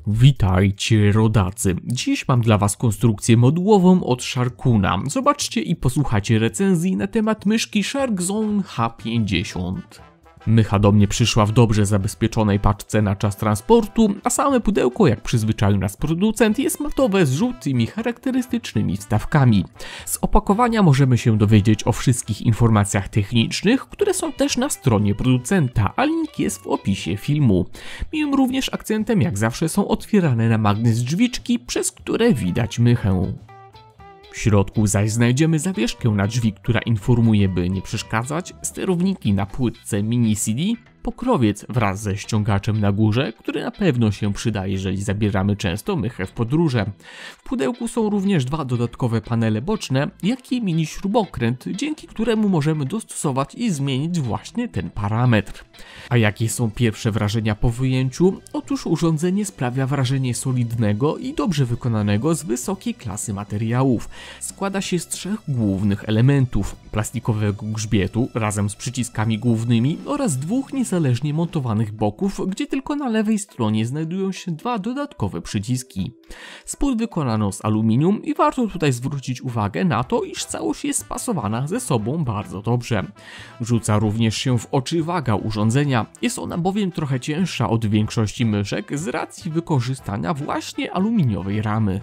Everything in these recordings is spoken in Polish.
Witajcie rodacy, dziś mam dla was konstrukcję modułową od Sharkoona. Zobaczcie i posłuchajcie recenzji na temat myszki Sharkzone H50. Mycha do mnie przyszła w dobrze zabezpieczonej paczce na czas transportu, a same pudełko, jak przyzwyczaił nas producent, jest matowe z żółtymi charakterystycznymi wstawkami. Z opakowania możemy się dowiedzieć o wszystkich informacjach technicznych, które są też na stronie producenta, a link jest w opisie filmu. Miłym również akcentem jak zawsze są otwierane na magnes drzwiczki, przez które widać mychę. W środku zaś znajdziemy zawieszkę na drzwi, która informuje, by nie przeszkadzać, sterowniki na płytce mini CD, pokrowiec wraz ze ściągaczem na górze, który na pewno się przyda, jeżeli zabieramy często mychę w podróże. W pudełku są również dwa dodatkowe panele boczne, jak i mini śrubokręt, dzięki któremu możemy dostosować i zmienić właśnie ten parametr. A jakie są pierwsze wrażenia po wyjęciu? Otóż urządzenie sprawia wrażenie solidnego i dobrze wykonanego z wysokiej klasy materiałów. Składa się z trzech głównych elementów: plastikowego grzbietu razem z przyciskami głównymi oraz dwóch niezależnie montowanych boków, gdzie tylko na lewej stronie znajdują się dwa dodatkowe przyciski. Spód wykonano z aluminium i warto tutaj zwrócić uwagę na to, iż całość jest spasowana ze sobą bardzo dobrze. Rzuca również się w oczy waga urządzenia, jest ona bowiem trochę cięższa od większości myszek z racji wykorzystania właśnie aluminiowej ramy.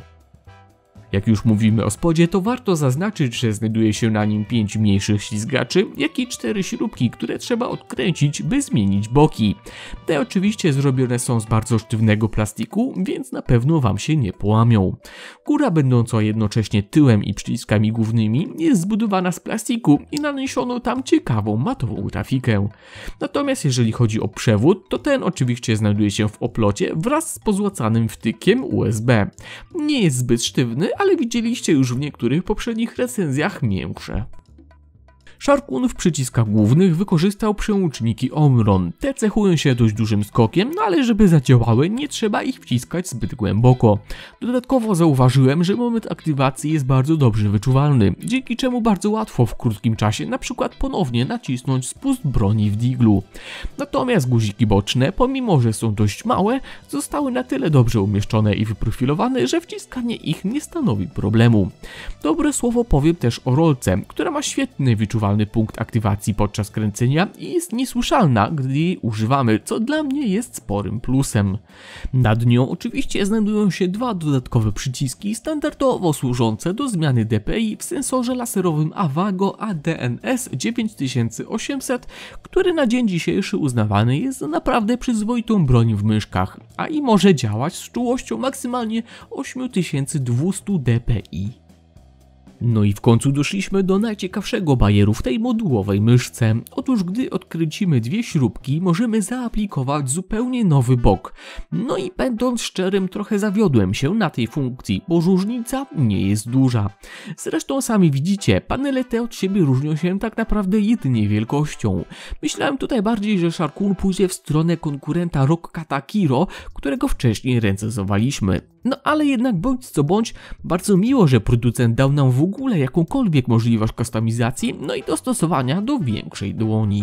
Jak już mówimy o spodzie, to warto zaznaczyć, że znajduje się na nim 5 mniejszych ślizgaczy, jak i 4 śrubki, które trzeba odkręcić, by zmienić boki. Te oczywiście zrobione są z bardzo sztywnego plastiku, więc na pewno wam się nie połamią. Góra, będąca jednocześnie tyłem i przyciskami głównymi, jest zbudowana z plastiku i naniesiono tam ciekawą matową grafikę. Natomiast jeżeli chodzi o przewód, to ten oczywiście znajduje się w oplocie wraz z pozłacanym wtykiem USB. Nie jest zbyt sztywny, ale widzieliście już w niektórych poprzednich recenzjach miększe. Sharkoon w przyciskach głównych wykorzystał przełączniki Omron. Te cechują się dość dużym skokiem, ale żeby zadziałały, nie trzeba ich wciskać zbyt głęboko. Dodatkowo zauważyłem, że moment aktywacji jest bardzo dobrze wyczuwalny, dzięki czemu bardzo łatwo w krótkim czasie np. ponownie nacisnąć spust broni w diglu. Natomiast guziki boczne, pomimo że są dość małe, zostały na tyle dobrze umieszczone i wyprofilowane, że wciskanie ich nie stanowi problemu. Dobre słowo powiem też o rolce, która ma świetny wyczuwalny punkt aktywacji podczas kręcenia i jest niesłyszalna, gdy jej używamy, co dla mnie jest sporym plusem. Nad nią oczywiście znajdują się dwa dodatkowe przyciski standardowo służące do zmiany DPI w sensorze laserowym Avago ADNS 9800, który na dzień dzisiejszy uznawany jest za naprawdę przyzwoitą broń w myszkach, a i może działać z czułością maksymalnie 8200 dpi. No i w końcu doszliśmy do najciekawszego bajeru w tej modułowej myszce. Otóż gdy odkręcimy dwie śrubki, możemy zaaplikować zupełnie nowy bok. No i będąc szczerym, trochę zawiodłem się na tej funkcji, bo różnica nie jest duża. Zresztą sami widzicie, panele te od siebie różnią się tak naprawdę jedynie wielkością. Myślałem tutaj bardziej, że Sharkoon pójdzie w stronę konkurenta Rokata Kiro, którego wcześniej recenzowaliśmy. No ale jednak bądź co bądź, bardzo miło, że producent dał nam w ogóle jakąkolwiek możliwość kustomizacji, no i dostosowania do większej dłoni.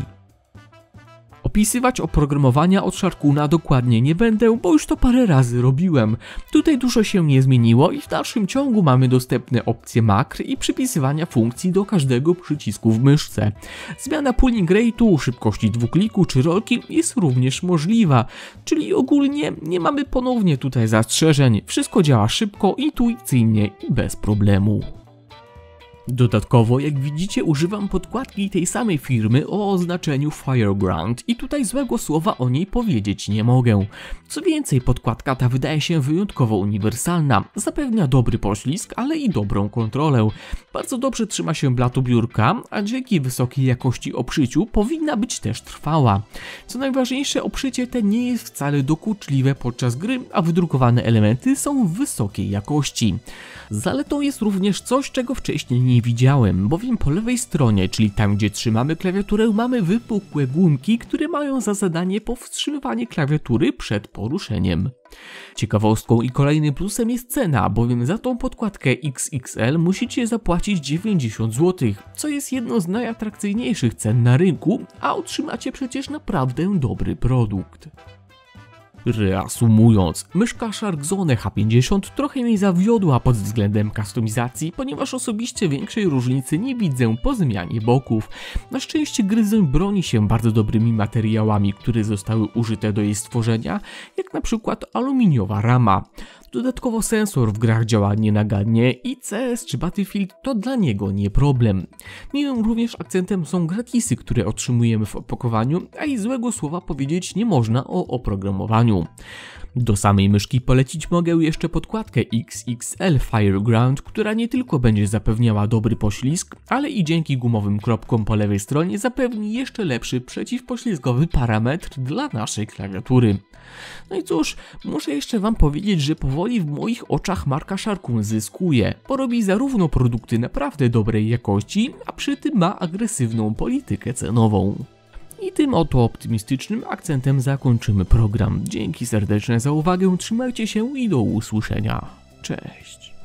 Opisywać oprogramowania od Sharkoona dokładnie nie będę, bo już to parę razy robiłem. Tutaj dużo się nie zmieniło i w dalszym ciągu mamy dostępne opcje makr i przypisywania funkcji do każdego przycisku w myszce. Zmiana pooling rate'u, szybkości dwukliku czy rolki jest również możliwa, czyli ogólnie nie mamy ponownie tutaj zastrzeżeń. Wszystko działa szybko, intuicyjnie i bez problemu. Dodatkowo, jak widzicie, używam podkładki tej samej firmy o oznaczeniu Fireground i tutaj złego słowa o niej powiedzieć nie mogę. Co więcej, podkładka ta wydaje się wyjątkowo uniwersalna, zapewnia dobry poślizg, ale i dobrą kontrolę. Bardzo dobrze trzyma się blatu biurka, a dzięki wysokiej jakości obszyciu powinna być też trwała. Co najważniejsze, obszycie te nie jest wcale dokuczliwe podczas gry, a wydrukowane elementy są w wysokiej jakości. Zaletą jest również coś, czego wcześniej nie widziałem, bowiem po lewej stronie, czyli tam gdzie trzymamy klawiaturę, mamy wypukłe gumki, które mają za zadanie powstrzymywanie klawiatury przed poruszeniem. Ciekawostką i kolejnym plusem jest cena, bowiem za tą podkładkę XXL musicie zapłacić 90 zł, co jest jedną z najatrakcyjniejszych cen na rynku, a otrzymacie przecież naprawdę dobry produkt. Reasumując, myszka Sharkzone H50 trochę mnie zawiodła pod względem kustomizacji, ponieważ osobiście większej różnicy nie widzę po zmianie boków. Na szczęście gryzoń broni się bardzo dobrymi materiałami, które zostały użyte do jej stworzenia, jak na przykład aluminiowa rama. Dodatkowo sensor w grach działa nienagannie i CS czy Battlefield to dla niego nie problem. Miłym również akcentem są gratisy, które otrzymujemy w opakowaniu, a i złego słowa powiedzieć nie można o oprogramowaniu. Do samej myszki polecić mogę jeszcze podkładkę XXL Fireground, która nie tylko będzie zapewniała dobry poślizg, ale i dzięki gumowym kropkom po lewej stronie zapewni jeszcze lepszy przeciwpoślizgowy parametr dla naszej klawiatury. No i cóż, muszę jeszcze wam powiedzieć, że powoli w moich oczach marka Sharkoon zyskuje, bo robi zarówno produkty naprawdę dobrej jakości, a przy tym ma agresywną politykę cenową. I tym oto optymistycznym akcentem zakończymy program. Dzięki serdeczne za uwagę, trzymajcie się i do usłyszenia. Cześć.